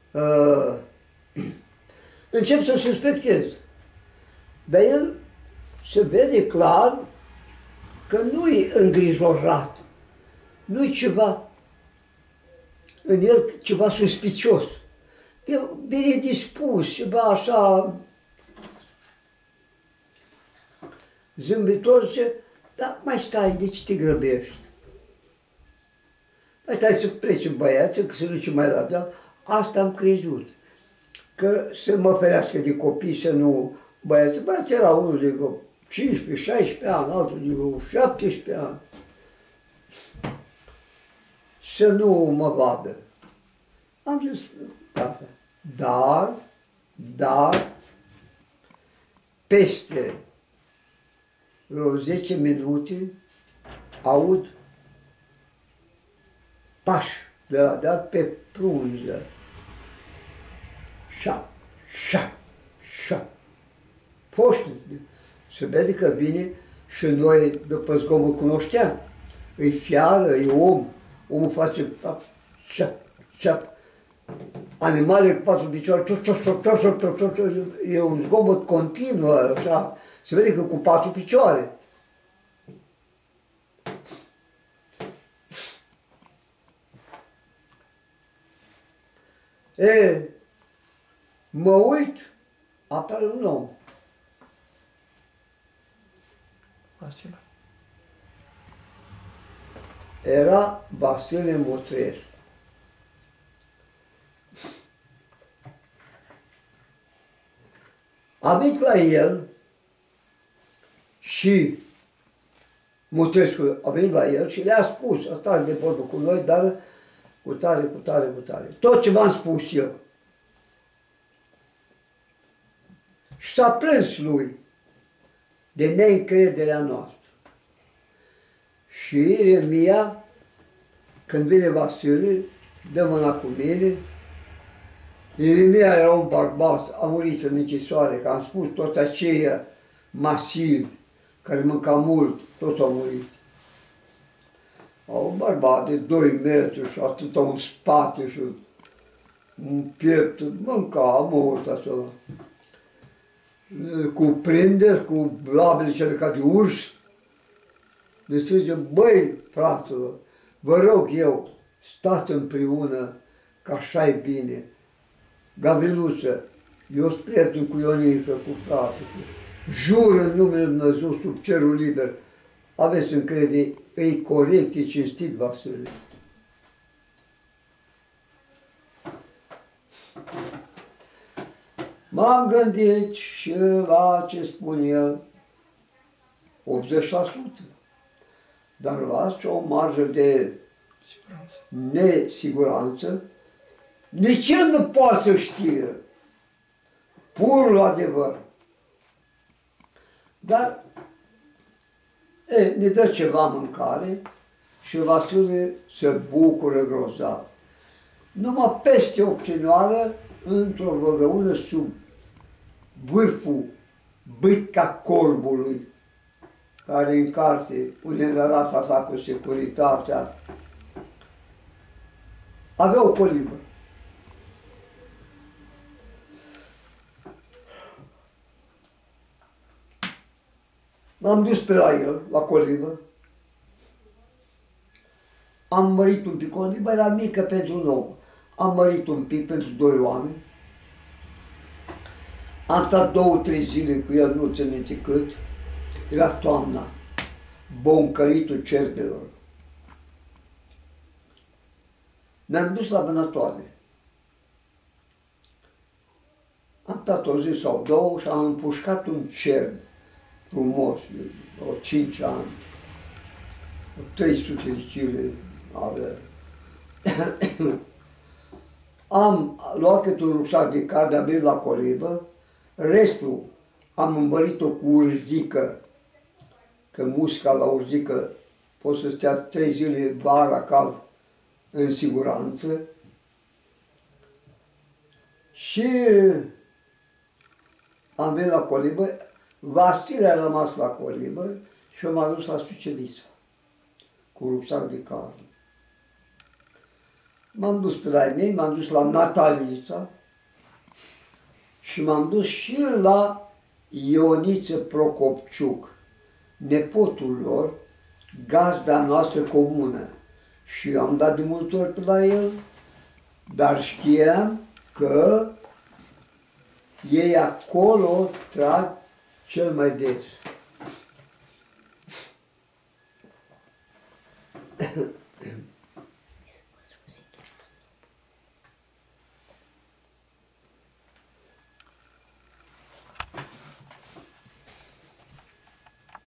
încep să suspectez. Dar el se vede clar că nu-i îngrijorat, nu-i ceva în el, ceva suspicios. E bine dispus, ceva așa zâmbitor, zice, dar mai stai, de ce te grăbești? Mai stai să plece băiață, că se duce mai la deal. Asta am crezut, că să mă ferească de copii, să nu băiață. Băiață era unul de vreo 15-16 ani, altul de vreo 17 ani. Să nu mă vadă. Am zis, asta. Dar, peste vreo 10 minute, aud pași de la deal pe prunză. Șa. Poști, se vede că vine și noi, după zgomot, cunoșteam. E fiară, e om, omul face ceap. Animale cu 4 picioare, e un zgomot continuu, așa, se vede că cu 4 picioare. Mă uit, apare un om. Vasile. Era Vasile Motrescu. Am venit la el și Motrescu a venit la el și le-a spus, asta de vorbă cu noi, dar cu tare. Tot ce v-am spus eu. Și s-a plâns lui de neîncrederea noastră. Și Ieremia, când vine Vasile, dă mâna cu mine. Ieremia era un bărbat, a murit în închisoare, că am spus, toți aceia masivi, care mânca mult, toți au murit. Un bărbat de 2 metri și atâta un spate și un piept, mânca mult așa. Cu prinderi, cu labele cele ca de urs. Ne strigem, băi, fraților, vă rog eu, stați împreună, că așa e bine. Gavriluță, eu sunt prieten cu Ionică, cu fratele. Jur în numele Lui Dumnezeu, sub cerul liber, aveți încredere, e corect, e cinstit, Vasile. M-am gândit și la ce spune el, 80%. Dar las o marjă de nesiguranță, nici el nu poate să știe purul adevăr. Dar ne dă ceva mâncare și Vasile se bucură grozav. Numai peste o chinioară, într-o văgăună sub vârful bâtca corbului, care în carte, unde arată asta cu securitatea, avea o colibă. M-am dus pe la el, la colibă, am mărit un pic, coliba era mică pentru un om, am mărit un pic pentru 2 oameni, am stat 2-3 zile cu el, nu țin minte cât, era toamna, boncăritul cerbelor. Ne-am dus la vânătoare. Am stat o zi sau 2 și am împușcat un cerb frumos, o 5 ani, 300 de kg avea. Am luat câte un rucsac de carne, am venit la colibă, restul am îmbălit-o cu urzică, că musca la urzică poți să stea 3 zile vara cald în siguranță. Și am venit la colibă, Vasile a rămas la colibă și eu m-am dus la Sucevița cu rucsac de carne. m-am dus pe la ei mei, m-am dus la Natalisa și m-am dus și la Ioniță Procopciuc, nepotul lor, gazda noastră comună. Și eu am dat de multe ori pe la el, dar știam că ei acolo trag cel mai des.